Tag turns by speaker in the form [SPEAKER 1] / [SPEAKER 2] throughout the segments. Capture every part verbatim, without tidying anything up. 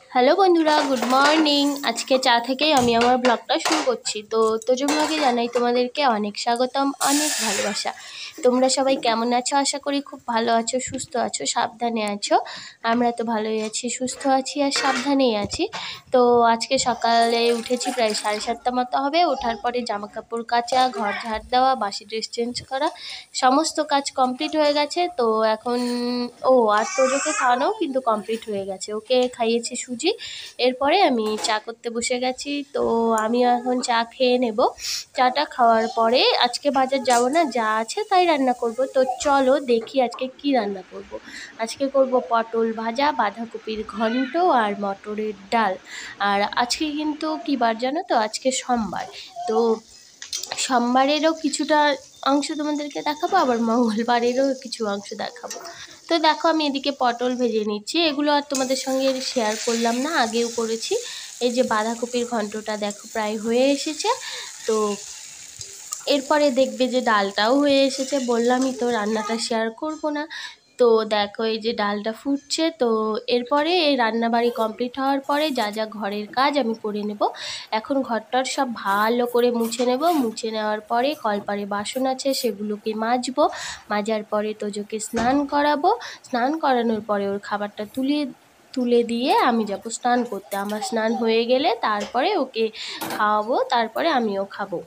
[SPEAKER 1] Hello বন্ধুরা, good morning. আজকে চা থেকেই আমি আমার ব্লগটা শুরু করছি। তো তোজো ব্লগে জানাই তোমাদেরকে অনেক স্বাগতম, অনেক ভালোবাসা। তোমরা সবাই কেমন আছো? আশা করি খুব ভালো আছো, সুস্থ আছো, সাবধানে আছো। আমরা তো ভালোই আছি, সুস্থ আছি আর সাবধানেই আছি। তো আজকে সকালে উঠেছি, প্রায় সাড়ে সাতটা মতো হবে। ওঠার পরে জামা কাপড় কাচা, ঘর ঝাড় দেওয়া, বাসি ড্রেস চেঞ্জ করা, সমস্ত কাজ কমপ্লিট হয়ে গেছে। তো এখন ও আর তোজোকে খাওয়ানোও কিন্তু কমপ্লিট হয়ে গেছে, ওকে খাইয়েছি সুজি। এরপরে আমি চা করতে বসে গেছি। তো আমি এখন চা খেয়ে নেব। চাটা খাওয়ার পরে আজকে বাজার যাব না, যা আছে তাই রান্না করব। তো চলো দেখি আজকে কি রান্না করব। আজকে করব পটল ভাজা, বাঁধাকপির ঘন্ট আর মটরের ডাল। আর আজকে কিন্তু কী বার জানো তো? আজকে সোমবার। তো সোমবারেরও কিছুটা অংশ তোমাদেরকে দেখাবো, আবার মঙ্গলবারেরও কিছু অংশ দেখাবো। তো দেখো আমি এদিকে পটল ভেজে নিচ্ছি। এগুলো আর তোমাদের সঙ্গে শেয়ার করলাম না, আগেও করেছি। এই যে বাঁধাকপির ঘন্টটা দেখো প্রায় হয়ে এসেছে। তো এরপরে দেখবে যে ডালটাও হয়ে এসেছে। বললামই তো রান্নাটা শেয়ার করব না। তো দেখো এই যে ডালটা ফুটছে। তো এরপরে এই রান্নাবাড়ি কমপ্লিট হওয়ার পরে যা যা ঘরের কাজ আমি করে নেব। এখন ঘরটার সব ভালো করে মুছে নেব। মুছে নেওয়ার পরে কলপারে বাসন আছে, সেগুলোকে মাজবো। মাজার পরে তোজোকে স্নান করাবো। স্নান করানোর পরে ওর খাবারটা তুলে তুলে দিয়ে আমি যাব স্নান করতে। আমার স্নান হয়ে গেলে তারপরে ওকে খাওয়াবো, তারপরে আমিও খাবো।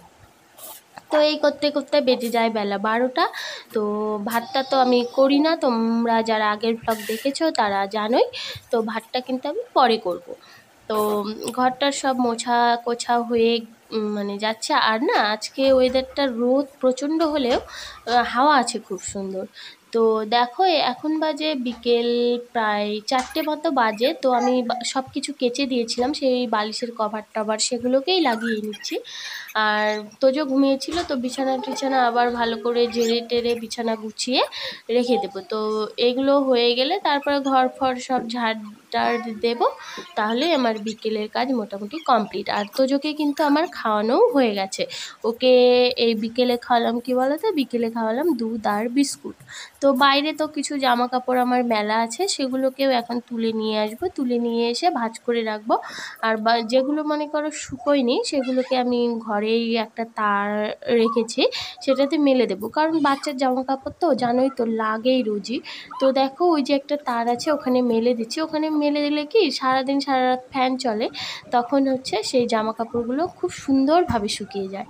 [SPEAKER 1] তো এই করতে করতে বেজে যায় বেলা বারোটা। তো ভাতটা তো আমি করি না, তোমরা যারা আগের ব্লগ দেখেছো তারা জানোই। তো ভাতটা কিন্তু আমি পরে করব। তো ঘরটার সব মোছা কোছা হয়ে মানে যাচ্ছে। আর না আজকে ওয়েদারটা রোদ প্রচণ্ড হলেও হাওয়া আছে খুব সুন্দর। তো দেখো এখন বাজে বিকেল প্রায় চারটে মতো বাজে। তো আমি সব কিছু কেচে দিয়েছিলাম, সেই বালিশের কভার টভার সেগুলোকেই লাগিয়ে নিচ্ছি। আর তোজো ঘুমিয়েছিল, তো বিছানা টিছানা আবার ভালো করে ঝেড়ে টেরে বিছানা গুছিয়ে রেখে দেবো। তো এগুলো হয়ে গেলে তারপরে ঘর ফর সব ঝাড় টাড় দেবো। তাহলে আমার বিকেলের কাজ মোটামুটি কমপ্লিট। আর তোজোকে কিন্তু আমার খাওয়ানোও হয়ে গেছে। ওকে এই বিকেলে খাওয়ালাম কি বলো তো? বিকেলে খাওয়ালাম দুধ আর বিস্কুট। তো বাইরে তো কিছু জামা কাপড় আমার মেলা আছে, সেগুলোকেও এখন তুলে নিয়ে আসবো। তুলে নিয়ে এসে ভাঁজ করে রাখবো। আর বা যেগুলো মনে করো শুকোয়নি সেগুলোকে আমি ঘরেই একটা তার রেখেছি, সেটাতে মেলে দেবো। কারণ বাচ্চার জামা কাপড় তো জানোই তো, লাগেই রোজই। তো দেখো ওই যে একটা তার আছে, ওখানে মেলে দিচ্ছি। ওখানে মেলে দিলে কি সারাদিন সারা রাত ফ্যান চলে, তখন হচ্ছে সেই জামা কাপড়গুলো খুব সুন্দরভাবে শুকিয়ে যায়।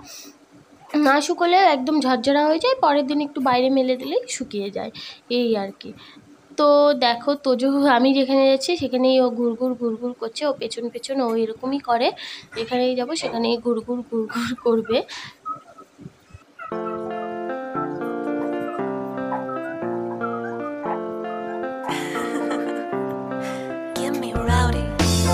[SPEAKER 1] না শুকোলেও একদম ঝরঝরা হয়ে যায়, পরের দিন একটু বাইরে মেলে দিলেই শুকিয়ে যায়, এই আর কি। তো দেখো তোজো আমি যেখানে যাচ্ছি সেখানেই ও ঘুরঘুর ঘুরঘুর করছে। ও পেছন পেছন ও এরকমই করে, যেখানেই যাবো সেখানেই ঘুরঘুর ঘুরঘুর করবে।
[SPEAKER 2] Get me rowdy.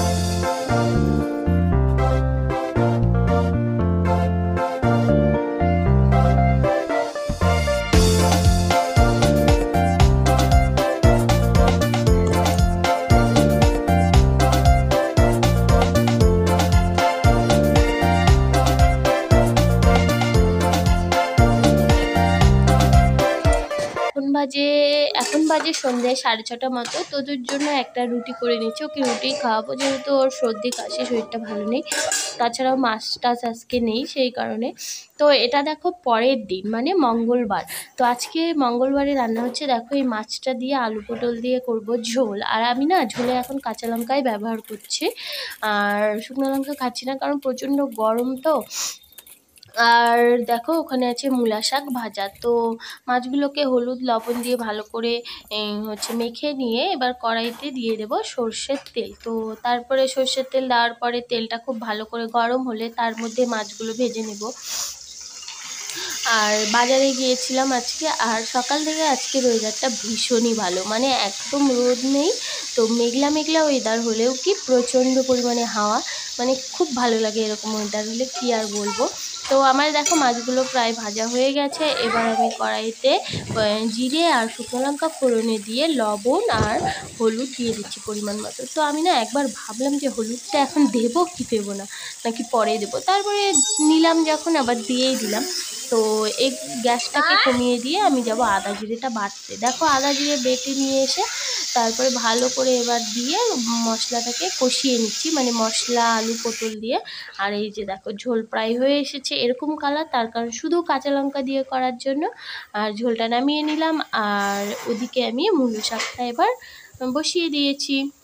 [SPEAKER 1] এখন বাজে এখন বাজে সন্ধ্যে সাড়ে ছটা মতো। তোদের জন্য একটা রুটি করে নিচ্ছি, ওকে রুটি খাওয়াবো, যেহেতু ওর সর্দি কাশি, শরীরটা ভালো নেই। তাছাড়াও মাছ টাছ আজকে নেই সেই কারণে। তো এটা দেখো পরের দিন মানে মঙ্গলবার। তো আজকে মঙ্গলবারে রান্না হচ্ছে দেখো এই মাছটা দিয়ে আলু পটল দিয়ে করব ঝোল। আর আমি না ঝোলে এখন কাঁচা লঙ্কাই ব্যবহার করছি, আর শুকনো লঙ্কা খাচ্ছি না, কারণ প্রচণ্ড গরম তো। আর দেখো ওখানে আছে মূলা শাক ভাজা। তো মাছগুলোকে হলুদ লবণ দিয়ে ভালো করে হচ্ছে মেখে নিয়ে এবার কড়াইতে দিয়ে দেবো সর্ষের তেল। তো তারপরে সর্ষের তেল দেওয়ার পরে তেলটা খুব ভালো করে গরম হলে তার মধ্যে মাছগুলো ভেজে নেব। আর বাজারে গিয়েছিলাম আজকে, আর সকাল থেকে আজকের ওয়েদারটা ভীষণই ভালো, মানে একদম রোদ নেই। তো মেঘলা মেঘলা ওয়েদার হলেও কি প্রচণ্ড পরিমাণে হাওয়া, মানে খুব ভালো লাগে এরকম ওয়েদার হলে, কি আর বলবো। তো আমার দেখো মাছগুলো প্রায় ভাজা হয়ে গেছে। এবার আমি কড়াইতে জিরে আর শুকনো লঙ্কা ফোড়নে দিয়ে লবণ আর হলুদ দিয়ে দিচ্ছি পরিমাণ মতো। তো আমি না একবার ভাবলাম যে হলুদটা এখন দেবো কি দেবো না, নাকি পরে দেবো, তারপরে নিলাম যখন আবার দিয়েই দিলাম। তো এই গ্যাসটাকে কমিয়ে দিয়ে আমি যাব আদা জিরেটা বাটতে। দেখো আদা জিরে বেটে নিয়ে এসে তারপরে ভালো করে এবার দিয়ে মশলাটাকে কষিয়ে নিচ্ছি, মানে মশলা আলু পটল দিয়ে। আর এই যে দেখো ঝোল প্রায় হয়ে এসেছে এরকম কালার, তার কারণ শুধু কাঁচা লঙ্কা দিয়ে করার জন্য। আর ঝোলটা নামিয়ে নিলাম, আর ওদিকে আমি মূলো শাকটা এবার বসিয়ে দিয়েছি।